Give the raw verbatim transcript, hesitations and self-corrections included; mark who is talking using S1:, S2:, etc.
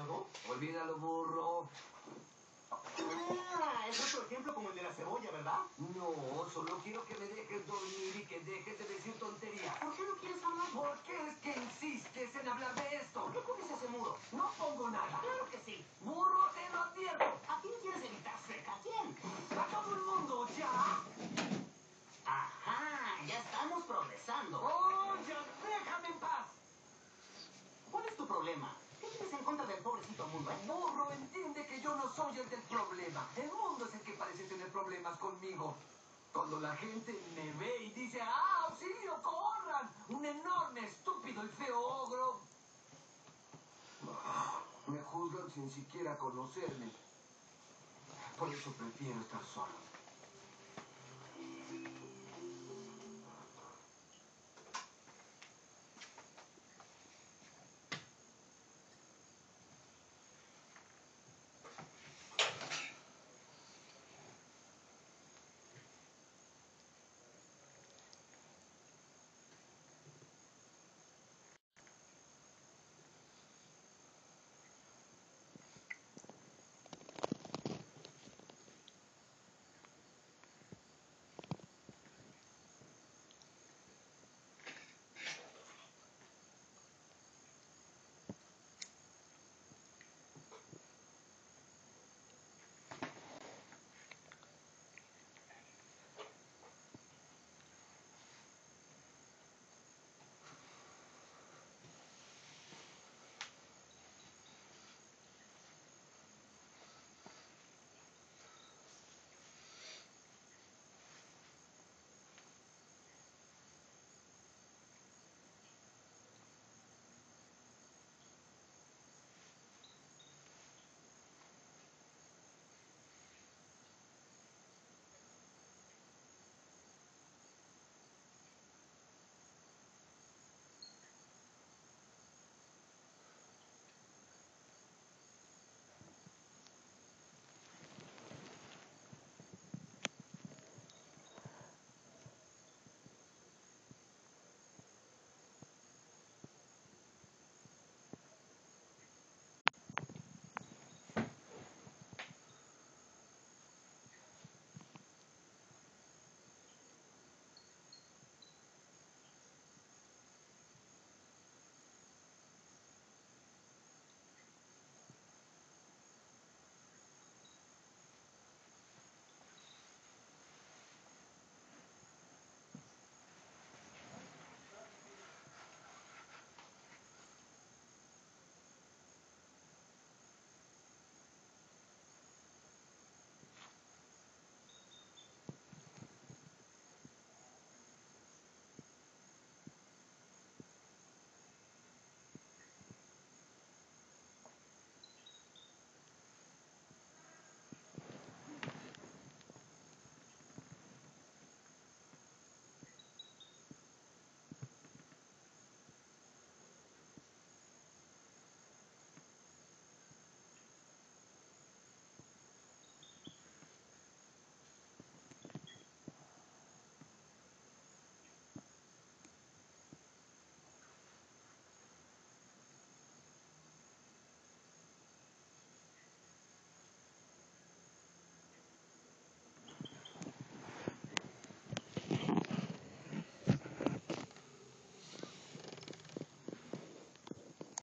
S1: algo?
S2: Olvídalo, burro.
S1: Ah, es otro ejemplo como el de la cebolla, ¿verdad?
S2: No, solo quiero que me dejes dormir y que dejes de decir tonterías.
S1: ¿Por qué no quieres hablar?
S2: ¿Por qué es que insistes en hablar de esto?
S1: ¿Por qué pones ese muro?
S2: No pongo nada.
S1: Claro que sí.
S2: Burro, te lo advierto.
S1: ¿A quién quieres evitar cerca? ¿A quién?
S2: ¡A todo el mundo, ya!
S1: Ajá, ya estamos progresando.
S2: ¡Oh, ya déjame en paz!
S1: ¿Cuál es tu problema? ¿Qué tienes en contra del pobrecito mundo?
S2: El burro entiende que yo no soy el del problema. El mundo es el que parece tener problemas conmigo. Cuando la gente me ve y dice, ¡ah, auxilio, corran! Un enorme, estúpido y feo ogro. Ah, me juzgan sin siquiera conocerme. Por eso prefiero estar solo.